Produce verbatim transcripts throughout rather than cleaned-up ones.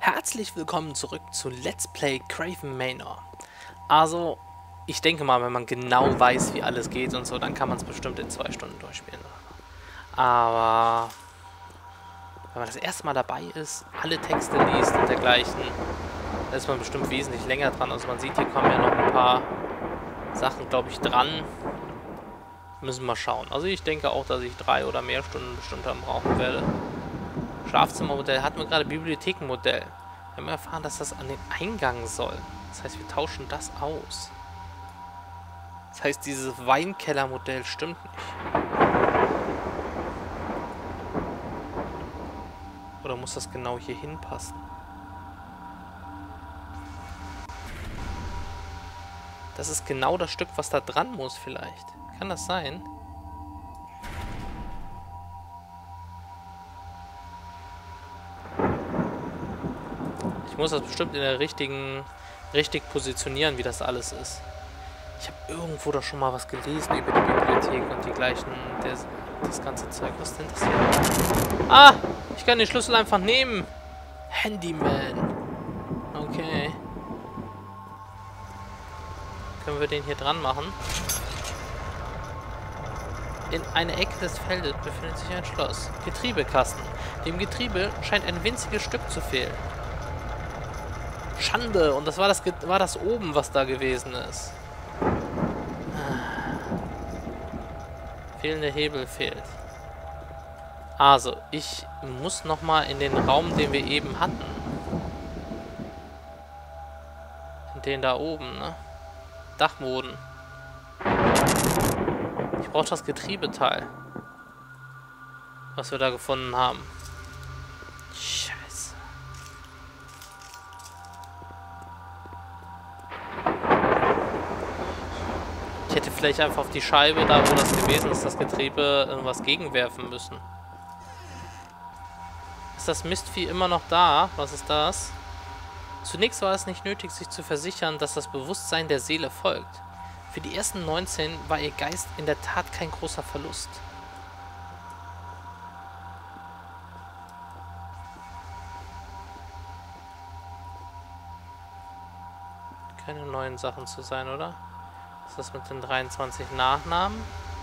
Herzlich willkommen zurück zu Let's Play Craven Manor. Also, ich denke mal, wenn man genau weiß, wie alles geht und so, dann kann man es bestimmt in zwei Stunden durchspielen. Aber wenn man das erste Mal dabei ist, alle Texte liest und dergleichen, da ist man bestimmt wesentlich länger dran. Also man sieht, hier kommen ja noch ein paar Sachen, glaube ich, dran. Müssen wir mal schauen. Also ich denke auch, dass ich drei oder mehr Stunden bestimmt dann brauchen werde. Schlafzimmermodell hatten wir gerade, Bibliothekenmodell. Wir haben erfahren, dass das an den Eingang soll. Das heißt, wir tauschen das aus. Das heißt, dieses Weinkellermodell stimmt nicht. Oder muss das genau hier hinpassen? Das ist genau das Stück, was da dran muss vielleicht. Kann das sein? Ich muss das bestimmt in der richtigen, richtig positionieren, wie das alles ist. Ich habe irgendwo doch schon mal was gelesen über die Bibliothek und die gleichen, der, das ganze Zeug. Was ist denn das hier? Ah! Ich kann den Schlüssel einfach nehmen. Handyman. Okay. Können wir den hier dran machen? In einer Ecke des Feldes befindet sich ein Schloss. Getriebekasten. Dem Getriebe scheint ein winziges Stück zu fehlen. Schande. Und das war das, war das oben, was da gewesen ist. Fehlende Hebel fehlt. Also, ich muss nochmal in den Raum, den wir eben hatten. In den da oben, ne? Dachboden. Ich brauche das Getriebeteil. Was wir da gefunden haben. Scheiße. Ich hätte vielleicht einfach auf die Scheibe, da wo das gewesen ist, das Getriebe irgendwas gegenwerfen müssen. Ist das Mistvieh immer noch da? Was ist das? Zunächst war es nicht nötig, sich zu versichern, dass das Bewusstsein der Seele folgt. Für die ersten neunzehn war ihr Geist in der Tat kein großer Verlust. Keine neuen Sachen zu sein, oder? Was ist das mit den dreiundzwanzig Nachnamen?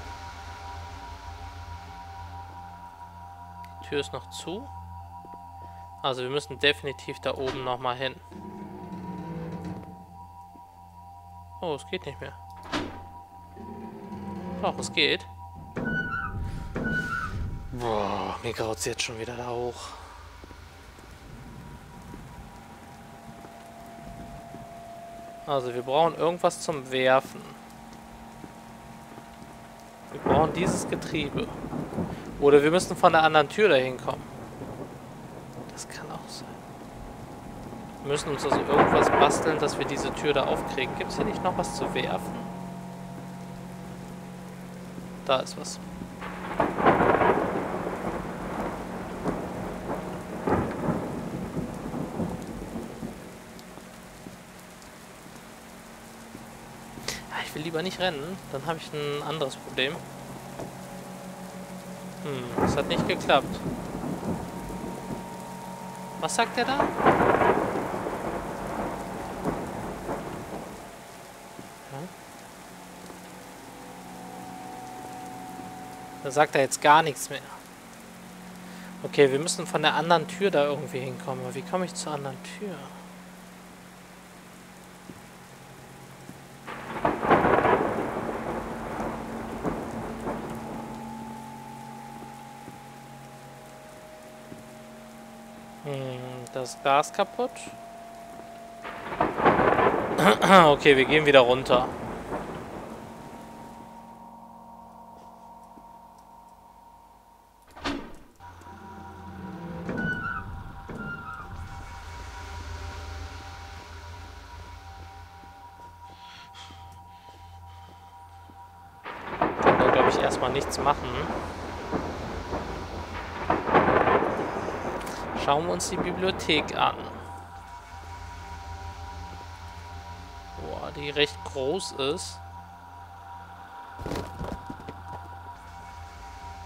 Die Tür ist noch zu. Also wir müssen definitiv da oben nochmal hin. Oh, es geht nicht mehr. Doch, es geht. Boah, mir graut es jetzt schon wieder da hoch. Also wir brauchen irgendwas zum Werfen. Wir brauchen dieses Getriebe. Oder wir müssen von der anderen Tür dahin kommen. Das kann auch sein. Wir müssen uns also irgendwas basteln, dass wir diese Tür da aufkriegen. Gibt es hier nicht noch was zu werfen? Da ist was. Ich will lieber nicht rennen, dann habe ich ein anderes Problem. Hm, das hat nicht geklappt. Was sagt er da? Ja. Da sagt er jetzt gar nichts mehr. Okay, wir müssen von der anderen Tür da irgendwie hinkommen. Aber wie komme ich zur anderen Tür? Das Gas kaputt. Okay, wir gehen wieder runter. Können da, glaube ich, erstmal nichts machen. Schauen wir uns die Bibliothek an. Boah, die recht groß ist.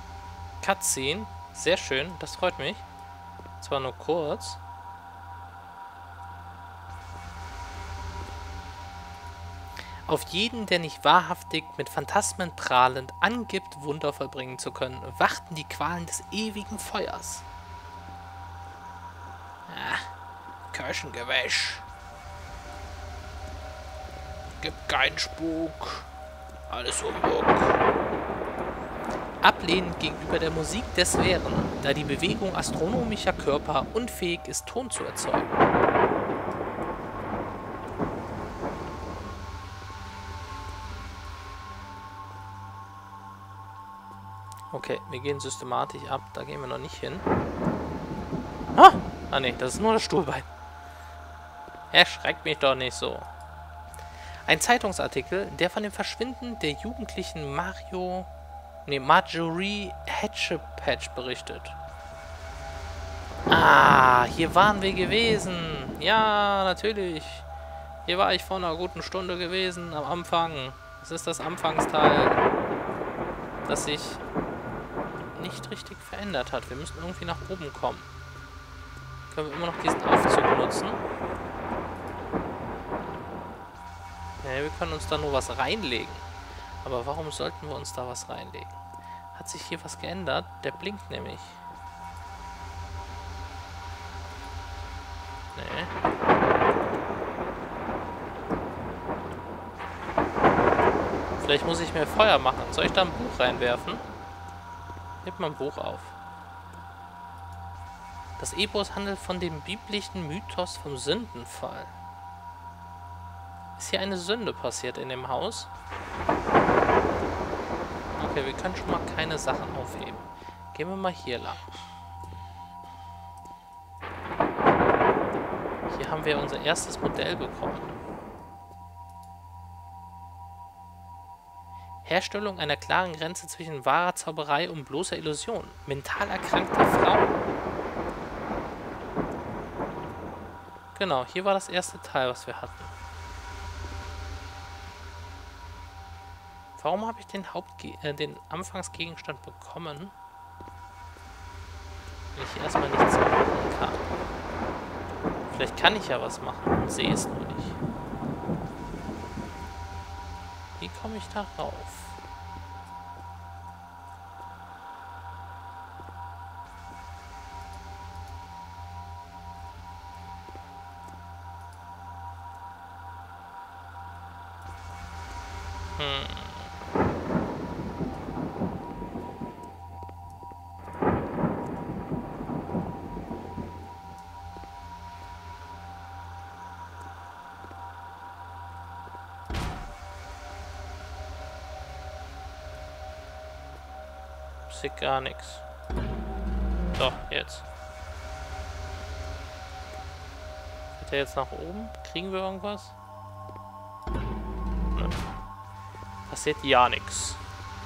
Cutscene. Sehr schön, das freut mich. Zwar nur kurz. Auf jeden, der nicht wahrhaftig mit Phantasmen prahlend angibt, Wunder vollbringen zu können, warten die Qualen des ewigen Feuers. Ah, Kirchengewäsch. Gibt keinen Spuk. Alles Humbug. Ablehnend gegenüber der Musik der Sphären, da die Bewegung astronomischer Körper unfähig ist, Ton zu erzeugen. Okay, wir gehen systematisch ab. Da gehen wir noch nicht hin. Ah! Ah ne, das ist nur das Stuhlbein. Erschreckt mich doch nicht so. Ein Zeitungsartikel, der von dem Verschwinden der jugendlichen Mario... Ne, Marjorie Hatchepatch berichtet. Ah, hier waren wir gewesen. Ja, natürlich. Hier war ich vor einer guten Stunde gewesen, am Anfang. Das ist das Anfangsteil, das sich nicht richtig verändert hat. Wir müssen irgendwie nach oben kommen. Können wir immer noch diesen Aufzug nutzen? Ja, wir können uns da nur was reinlegen. Aber warum sollten wir uns da was reinlegen? Hat sich hier was geändert? Der blinkt nämlich. Nee. Vielleicht muss ich mehr Feuer machen. Soll ich da ein Buch reinwerfen? Heb mal ein Buch auf. Das Epos handelt von dem biblischen Mythos vom Sündenfall. Ist hier eine Sünde passiert in dem Haus? Okay, wir können schon mal keine Sachen aufheben. Gehen wir mal hier lang. Hier haben wir unser erstes Modell bekommen. Herstellung einer klaren Grenze zwischen wahrer Zauberei und bloßer Illusion. Mental erkrankte Frauen. Genau, hier war das erste Teil, was wir hatten. Warum habe ich den Hauptge äh, den Anfangsgegenstand bekommen, wenn ich hier erstmal nichts machen kann? Vielleicht kann ich ja was machen und sehe es nur nicht. Wie komme ich da rauf? Hm. Ich gar nichts. So, jetzt. Geht er jetzt nach oben? Kriegen wir irgendwas? Nö. Passiert ja nichts.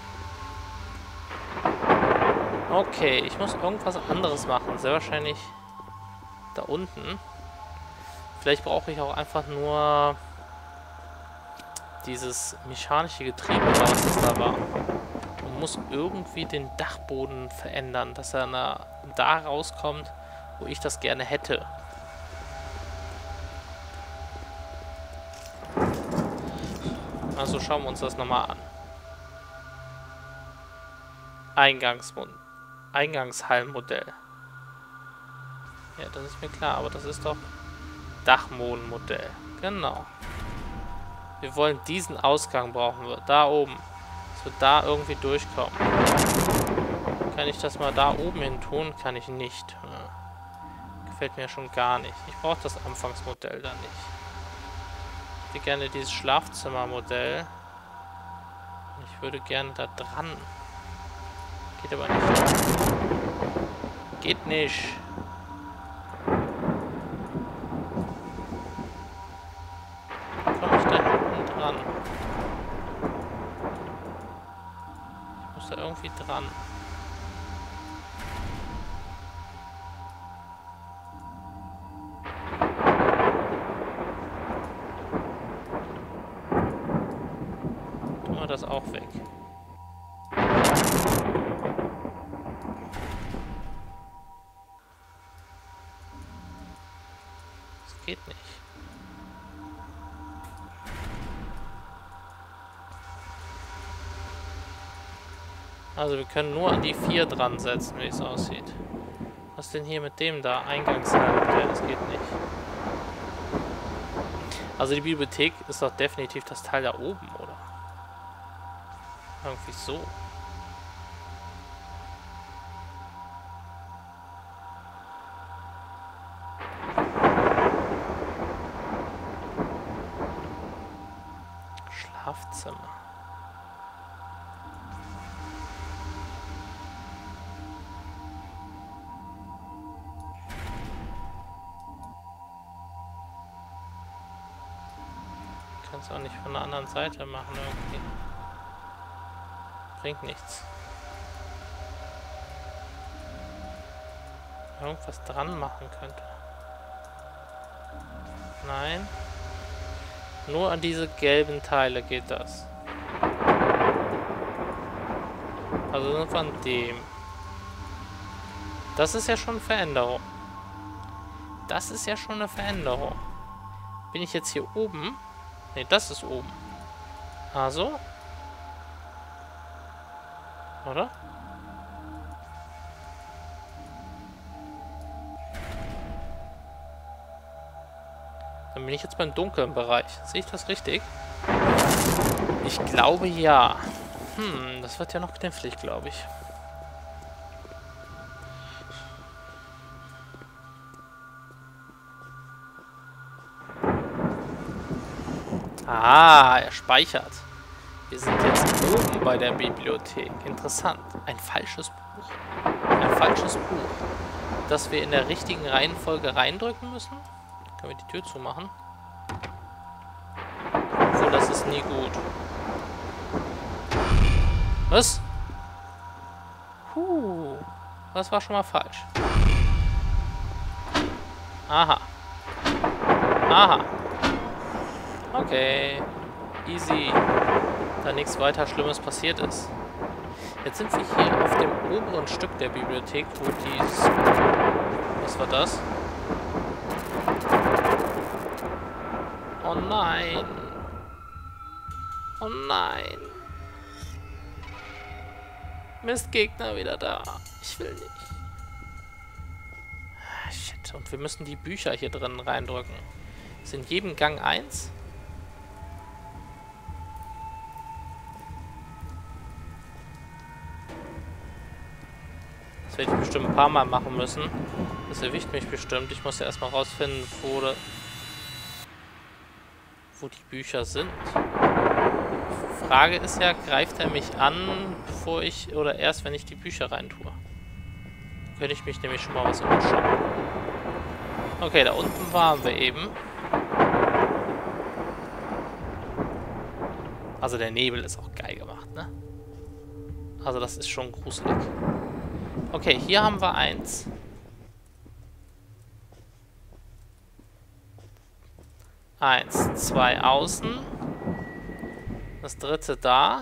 Okay, ich muss irgendwas anderes machen. Sehr wahrscheinlich da unten. Vielleicht brauche ich auch einfach nur dieses mechanische Getriebe, oder was das da war. Muss irgendwie den Dachboden verändern, dass er na, da rauskommt, wo ich das gerne hätte. Also schauen wir uns das nochmal an. Eingangsmod Eingangshallenmodell. Ja, das ist mir klar, aber das ist doch Dachbodenmodell. Genau. Wir wollen diesen Ausgang brauchen wir. Da oben. Dass wir da irgendwie durchkommen. Kann ich das mal da oben hin tun? Kann ich nicht. Ja. Gefällt mir schon gar nicht. Ich brauche das Anfangsmodell da nicht. Ich hätte gerne dieses Schlafzimmermodell. Ich würde gerne da dran. Geht aber nicht. Geht nicht. Komme ich da hinten dran? Da irgendwie dran. Tun wir das auch weg. Das geht nicht. Also wir können nur an die vier dran setzen, wie es aussieht. Was denn hier mit dem da? Eingangshalle, ja, das geht nicht. Also die Bibliothek ist doch definitiv das Teil da oben, oder? Irgendwie so. Schlafzimmer. Kannst auch nicht von der anderen Seite machen irgendwie. Bringt nichts. Irgendwas dran machen könnte. Nein. Nur an diese gelben Teile geht das. Also nur von dem. Das ist ja schon eine Veränderung. Das ist ja schon eine Veränderung. Bin ich jetzt hier oben? Ne, das ist oben. Also. Oder? Dann bin ich jetzt beim dunklen Bereich. Sehe ich das richtig? Ich glaube ja. Hm, das wird ja noch knifflig, glaube ich. Ah, er speichert. Wir sind jetzt oben bei der Bibliothek. Interessant. Ein falsches Buch. Ein falsches Buch. Das wir in der richtigen Reihenfolge reindrücken müssen. Können wir die Tür zumachen? Obwohl, das ist nie gut. Was? Huh. Das war schon mal falsch. Aha. Aha. Okay. Easy. Da nichts weiter Schlimmes passiert ist. Jetzt sind wir hier auf dem oberen Stück der Bibliothek, wo dieses... Was war das? Oh nein. Oh nein. Mistgegner wieder da. Ich will nicht. Ah, shit. Und wir müssen die Bücher hier drin reindrücken. Ist in jedem Gang eins? Das werde ich bestimmt ein paar Mal machen müssen. Das erwischt mich bestimmt. Ich muss ja erstmal rausfinden, wo, de, wo die Bücher sind. Die Frage ist ja, greift er mich an, bevor ich, oder erst, wenn ich die Bücher reintue? Könnte ich mich nämlich schon mal was umschauen. Okay, da unten waren wir eben. Also der Nebel ist auch geil gemacht, ne? Also das ist schon gruselig. Okay, hier haben wir eins. Eins, zwei außen. Das dritte da.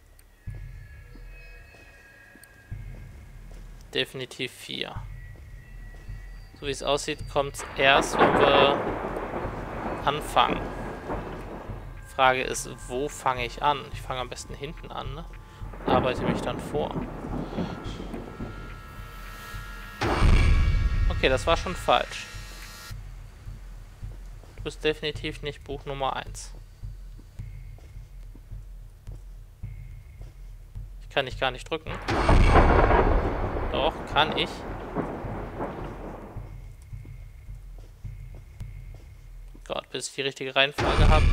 Definitiv vier. So wie es aussieht, kommt es erst, wenn wir anfangen. Frage ist, wo fange ich an? Ich fange am besten hinten an, ne? Und arbeite mich dann vor. Okay, das war schon falsch. Du bist definitiv nicht Buch Nummer eins. Ich kann dich gar nicht drücken. Doch, kann ich. Gott, bis ich die richtige Reihenfolge habe.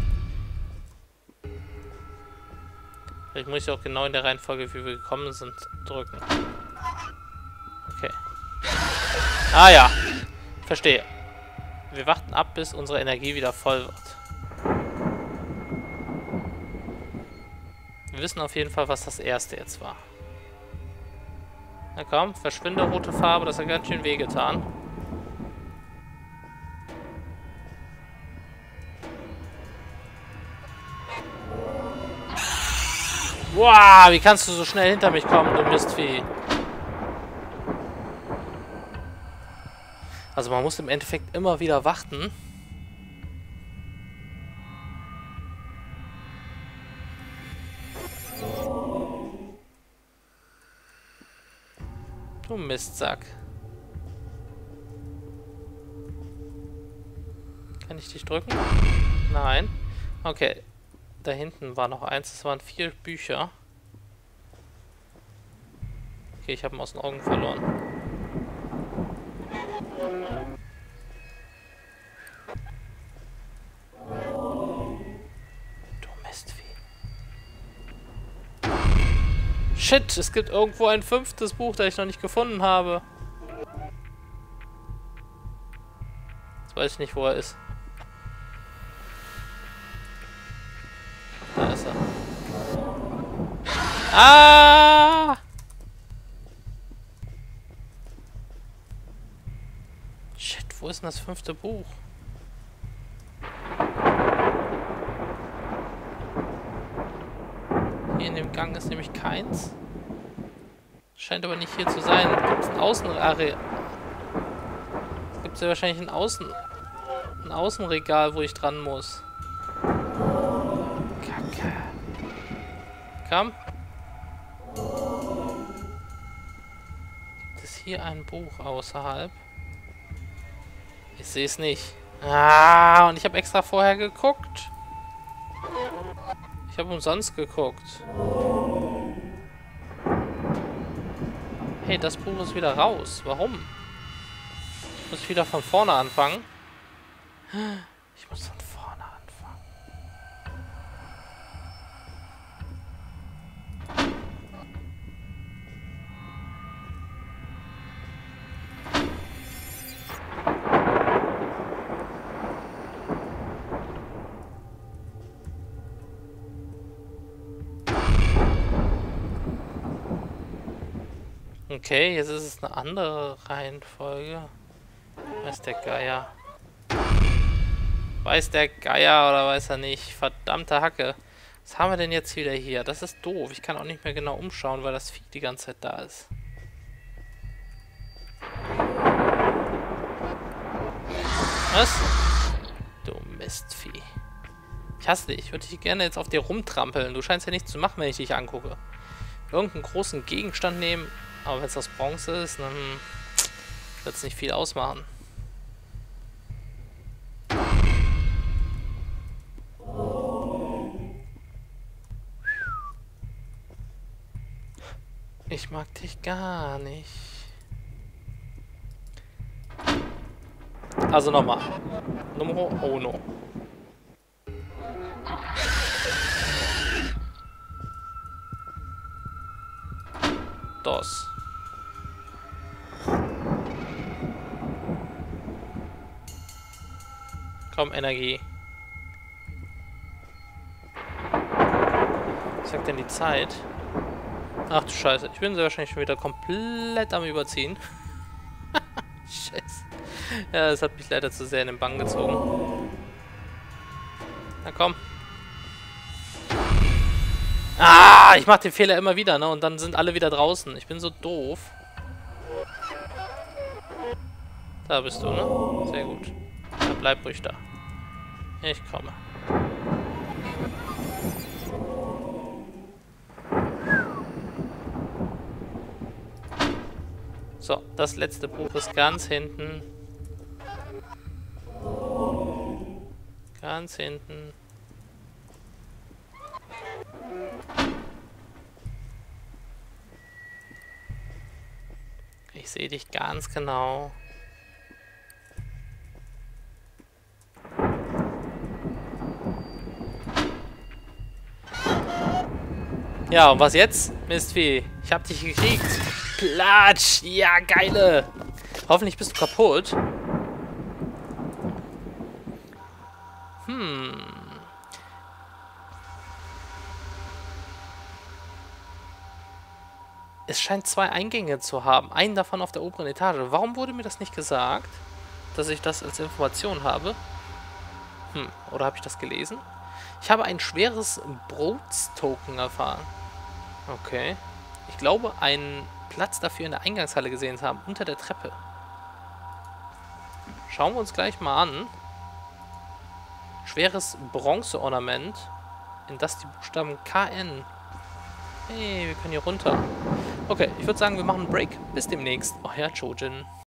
Vielleicht muss ich auch genau in der Reihenfolge, wie wir gekommen sind, drücken. Okay. Ah ja, verstehe. Wir warten ab, bis unsere Energie wieder voll wird. Wir wissen auf jeden Fall, was das erste jetzt war. Na komm, verschwinde rote Farbe, das hat ganz schön wehgetan. Wow, wie kannst du so schnell hinter mich kommen, du Mistvieh? Also man muss im Endeffekt immer wieder warten. Du Mistsack. Kann ich dich drücken? Nein. Okay. Da hinten war noch eins. Das waren vier Bücher. Okay, ich habe ihn aus den Augen verloren. Du Mistvieh. Shit, es gibt irgendwo ein fünftes Buch, das ich noch nicht gefunden habe. Jetzt weiß ich nicht, wo er ist. Da ist er. Ah! Shit, wo ist denn das fünfte Buch? Hier in dem Gang ist nämlich keins. Scheint aber nicht hier zu sein. Gibt es ein Außenregal? Es gibt ja wahrscheinlich ein Außen... ein Außenregal, wo ich dran muss. Kacke. Komm. Gibt es hier ein Buch außerhalb? Ich sehe es nicht. Ah, und ich habe extra vorher geguckt. Ich habe umsonst geguckt. Hey, das Buch ist wieder raus. Warum? Muss ich wieder von vorne anfangen? Ich muss von vorne anfangen. Okay, jetzt ist es eine andere Reihenfolge. Weiß der Geier. Weiß der Geier oder weiß er nicht? Verdammte Hacke. Was haben wir denn jetzt wieder hier? Das ist doof. Ich kann auch nicht mehr genau umschauen, weil das Vieh die ganze Zeit da ist. Was? Du Mistvieh. Ich hasse dich. Ich würde dich gerne jetzt auf dir rumtrampeln. Du scheinst ja nichts zu machen, wenn ich dich angucke. Irgendeinen großen Gegenstand nehmen. Aber wenn es aus Bronze ist, dann wird es nicht viel ausmachen. Ich mag dich gar nicht. Also nochmal. Numero uno. Dos. Komm, Energie. Was sagt denn die Zeit? Ach du Scheiße, ich bin sehr wahrscheinlich schon wieder komplett am Überziehen. Scheiße. Ja, das hat mich leider zu sehr in den Bann gezogen. Na komm. Ah, ich mach den Fehler immer wieder, ne? Und dann sind alle wieder draußen. Ich bin so doof. Da bist du, ne? Sehr gut. Ja, bleib ruhig da. Ich komme. So, das letzte Buch ist ganz hinten. Ganz hinten. Ich sehe dich ganz genau. Ja, und was jetzt? Mistvieh, ich hab dich gekriegt. Platsch! Ja, geile! Hoffentlich bist du kaputt. Hm. Es scheint zwei Eingänge zu haben. Einen davon auf der oberen Etage. Warum wurde mir das nicht gesagt, dass ich das als Information habe? Hm, oder habe ich das gelesen? Ich habe ein schweres Brots-Token erfahren. Okay. Ich glaube, einen Platz dafür in der Eingangshalle gesehen zu haben, unter der Treppe. Schauen wir uns gleich mal an. Schweres Bronze-Ornament, in das die Buchstaben K N. Hey, wir können hier runter. Okay, ich würde sagen, wir machen einen Break. Bis demnächst. Euer Chojin.